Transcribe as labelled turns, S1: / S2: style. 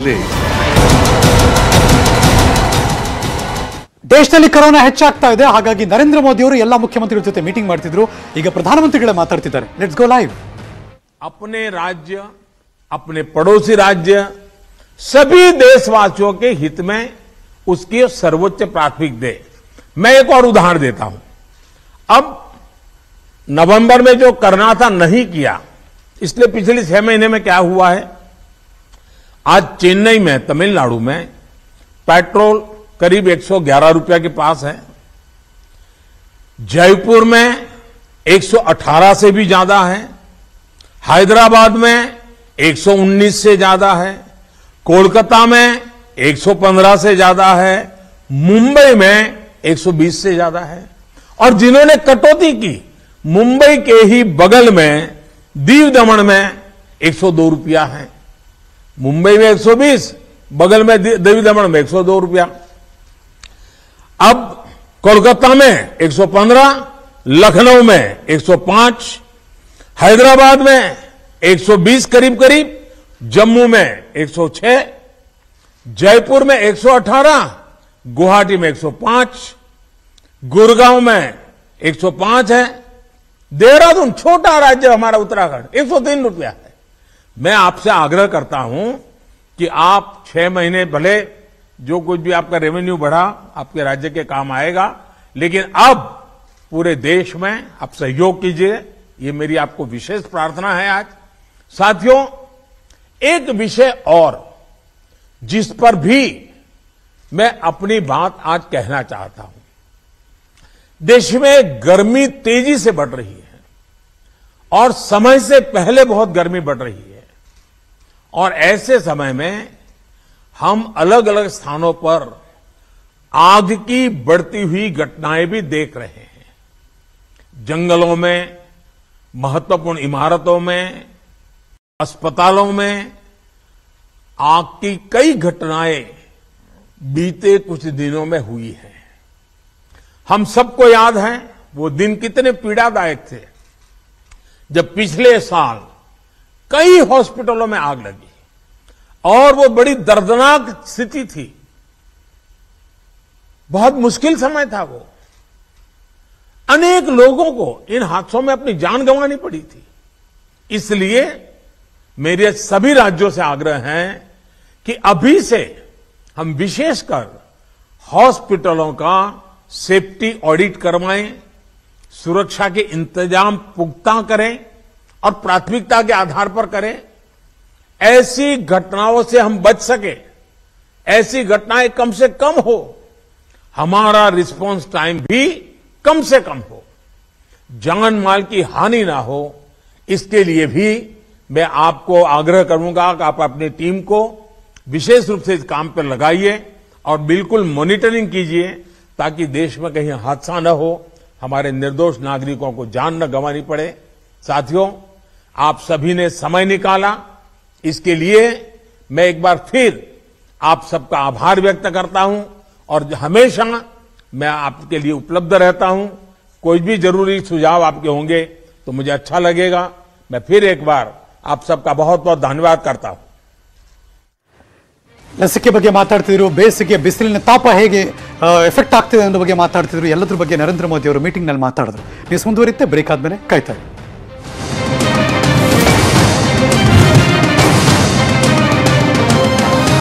S1: update.
S2: ದೇಶದಲ್ಲಿ corona ಹೆಚ್ಚಾಗ್ತಾ ಇದೆ. ಹಾಗಾಗಿ ನರೇಂದ್ರ ಮೋದಿ ಅವರು ಎಲ್ಲ ಮುಖ್ಯಮಂತ್ರಿಗಳ ಜೊತೆ ಮೀಟಿಂಗ್ ಮಾಡ್ತಿದ್ರು. ಈಗ ಪ್ರಧಾನಮಂತ್ರಿಗಳೇ ಮಾತಾಡ್ತಿದ್ದಾರೆ. Let's go live.
S3: अपने राज्य, अपने पड़ोसी राज्य, सभी देशवासियों के हित में उसकी सर्वोच्च प्राथमिकता दे। मैं एक और उदाहरण देता हूं. अब नवंबर में जो करना था नहीं किया, इसलिए पिछले 6 महीने में क्या हुआ है. आज चेन्नई में, तमिलनाडु में पेट्रोल करीब 111 रुपया के पास है. जयपुर में 118 से भी ज्यादा है. हैदराबाद में 119 से ज्यादा है. कोलकाता में 115 से ज्यादा है. मुंबई में 120 से ज्यादा है. और जिन्होंने कटौती की, मुंबई के ही बगल में दीव दमन में 102 रुपया है. मुंबई में 120, बगल में दीव दमन में 102 रुपया. अब कोलकाता में 115, लखनऊ में 105, हैदराबाद में 120 करीब, जम्मू में 106, जयपुर में 118, गुवाहाटी में 105, गुड़गांव में 105 है. देहरादून, छोटा राज्य हमारा उत्तराखंड, 103 रुपया है. मैं आपसे आग्रह करता हूं कि आप 6 महीने भले जो कुछ भी आपका रेवेन्यू बढ़ा, आपके राज्य के काम आएगा, लेकिन अब पूरे देश में आप सहयोग कीजिए. ये मेरी आपको विशेष प्रार्थना है. आज साथियों, एक विषय और जिस पर भी मैं अपनी बात आज कहना चाहता हूं. देश में गर्मी तेजी से बढ़ रही है और समय से पहले बहुत गर्मी बढ़ रही है. और ऐसे समय में हम अलग अलग स्थानों पर आग की बढ़ती हुई घटनाएं भी देख रहे हैं. जंगलों में, महत्वपूर्ण इमारतों में, अस्पतालों में आग की कई घटनाएं बीते कुछ दिनों में हुई हैं. हम सबको याद है वो दिन कितने पीड़ादायक थे जब पिछले साल कई हॉस्पिटलों में आग लगी और वो बड़ी दर्दनाक स्थिति थी. बहुत मुश्किल समय था वो. अनेक लोगों को इन हादसों में अपनी जान गंवानी पड़ी थी. इसलिए मेरे सभी राज्यों से आग्रह है कि अभी से हम विशेषकर हॉस्पिटलों का सेफ्टी ऑडिट करवाएं, सुरक्षा के इंतजाम पुख्ता करें और प्राथमिकता के आधार पर करें. ऐसी घटनाओं से हम बच सके, ऐसी घटनाएं कम से कम हो, हमारा रिस्पांस टाइम भी कम से कम हो, जान माल की हानि ना हो. इसके लिए भी मैं आपको आग्रह करूंगा कि आप अपनी टीम को विशेष रूप से इस काम पर लगाइए और बिल्कुल मॉनिटरिंग कीजिए ताकि देश में कहीं हादसा न हो, हमारे निर्दोष नागरिकों को जान न गंवानी पड़े. साथियों, आप सभी ने समय निकाला, इसके लिए मैं एक बार फिर आप सबका आभार व्यक्त करता हूं और हमेशा मैं आपके लिए उपलब्ध रहता हूं. कोई भी जरूरी सुझाव आपके होंगे तो मुझे अच्छा लगेगा. मैं फिर एक बार आप सबका बहुत बहुत धन्यवाद करता हूं.
S2: ಲಸಿಕೆ ಬಗ್ಗೆ ಮಾತಾಡ್ತಿದ್ರು. ಬೇಸಿಗೆ ಬಿಸಿಲಿನ ತಾಪ ಹೇಗೆ ಎಫೆಕ್ಟ್ ಆಗ್ತಿದೆ ಅನ್ನೋ ಬಗ್ಗೆ ಮಾತಾಡ್ತಿದ್ರು. ಎಲ್ಲದ್ರ ಬಗ್ಗೆ ನರೇಂದ್ರ ಮೋದಿ ಅವರು ಮೀಟಿಂಗ್ ನಲ್ಲಿ ಮಾತಾಡಿದ್ರು. ನ್ಯೂಸ್ ಮುಂದುವರಿಯುತ್ತೆ. ಬ್ರೇಕ್ ಆದ್ಮೇಲೆ ಕಾಯ್ತಾ ಇರಿ.